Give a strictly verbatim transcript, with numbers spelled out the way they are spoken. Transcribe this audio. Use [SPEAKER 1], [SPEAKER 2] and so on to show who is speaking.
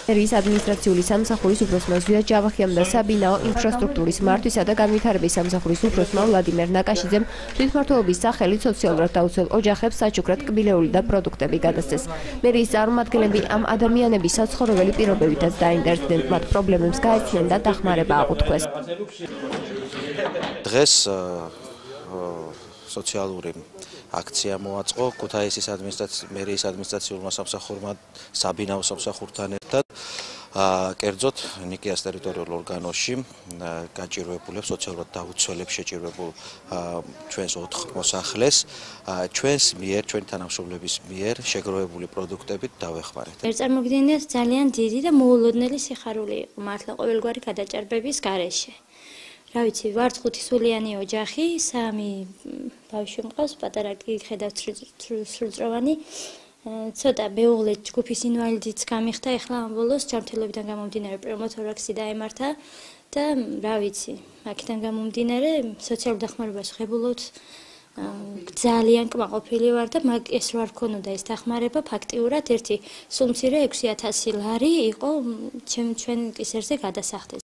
[SPEAKER 1] მერიის ადმინისტრაციული სამსახურის უფროსმა ზვია ჯავახიამ და საბინაო ინფრასტრუქტურის მართვისა და განვითარების სამსახურის უფროსმა ვლადიმერ ნაკაშიძემ თვითმმართველობის სახელით სოციალურად დაუცველ ოჯახებს საჩუქრად კბილეული და პროდუქტები გადასცეს. მერიის წარმომადგენლები ამ ადამიანების საცხოვრებელი პირობებითაც დაინტერესდნენ, მათ პრობლემებს გაეცნენ და დახმარება აღუთქვეს.
[SPEAKER 2] დღეს სოციალური აქცია მოაწყო ქუთაისის მერიის ადმინისტრაციულმა სამსახურმა საბინაო სამსახურთან ერთად კერძოდ ნიკეას ტერიტორიულ ორგანოში გაჭირვებულებს სოციალურად დაუცველებს შეჭირებულ ჩვენს ოთხ მოსახლეს ჩვენს მიერ ჩვენი თანამშრომლების მიერ შეგროვებული პროდუქტებით დავეხმარეთ.
[SPEAKER 3] წარმოგიდგენიათ ძალიან დიდი და მოულოდნელი სიხარული იყო მართლა ყოველგვარი გადაჭარბების გარეშე. რა ვიცი, ვართ ხუთისულიანი ოჯახი, სამი ბავშვი მყავს, პატარა ხედავთ სრულწლოვანი. ცოტა მეუღლე ჯგუფის ინვალიდიც გამიხდა, ეხლა ამ ბოლოს ჯანმრთელობიდან გამომდინარე პნევმოთორაქსი დაემართა და რა ვიცი, აქედან გამომდინარე სოციალურ დახმარებას ვღებულობთ. ძალიან კმაყოფილი ვარ და მაგ ეს რა რქონოდა ეს დახმარება ფაქტიურად ერთი სულ მცირე ექვსი ათასი ლარი იყო ჩვენ კისერზე გადასახდეთ.